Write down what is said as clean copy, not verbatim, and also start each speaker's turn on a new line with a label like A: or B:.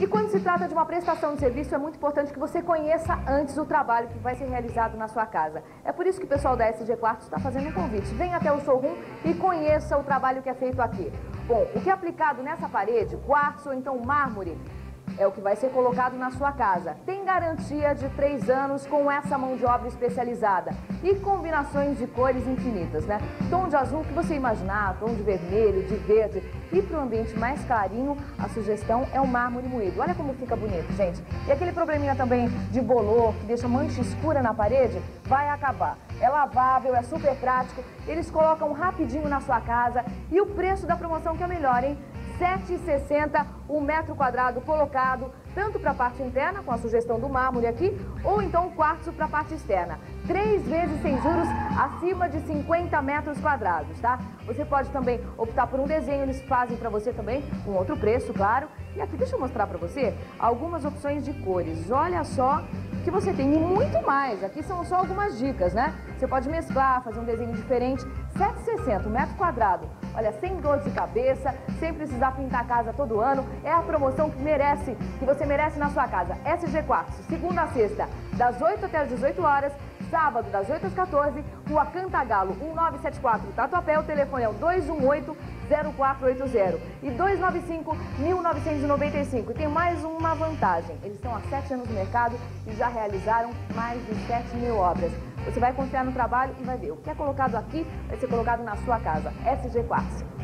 A: E quando se trata de uma prestação de serviço, é muito importante que você conheça antes o trabalho que vai ser realizado na sua casa. É por isso que o pessoal da SG Quartzo está fazendo um convite. Venha até o showroom e conheça o trabalho que é feito aqui. Bom, o que é aplicado nessa parede, quartzo ou então mármore, é o que vai ser colocado na sua casa. Tem garantia de 3 anos com essa mão de obra especializada e combinações de cores infinitas, né? Tom de azul que você imaginar, tom de vermelho, de verde. E para o ambiente mais clarinho, a sugestão é o mármore moído. Olha como fica bonito, gente. E aquele probleminha também de bolor, que deixa mancha escura na parede, vai acabar. É lavável, é super prático, eles colocam rapidinho na sua casa e o preço da promoção que é melhor, hein? R$ 7,60 o metro quadrado colocado, tanto para a parte interna, com a sugestão do mármore aqui, ou então o quartzo para a parte externa. 3 vezes sem juros, acima de 50 metros quadrados, tá? Você pode também optar por um desenho, eles fazem para você também um outro preço, claro. E aqui, deixa eu mostrar para você algumas opções de cores. Olha só que você tem e muito mais. Aqui são só algumas dicas, né? Você pode mesclar, fazer um desenho diferente. R$ 7,60 o metro quadrado. Olha, sem dor de cabeça, sem precisar pintar a casa todo ano. É a promoção que você merece na sua casa. SG Quartzo, segunda a sexta, das 8 até as 18 horas. Sábado, das 8 às 14, Rua Cantagalo, 1974, Tatuapé. O telefone é o 218-0480 e 295-1995. E tem mais uma vantagem, eles estão há 7 anos no mercado e já realizaram mais de 7.000 obras. Você vai confiar no trabalho e vai ver, o que é colocado aqui vai ser colocado na sua casa. SG Quartzo.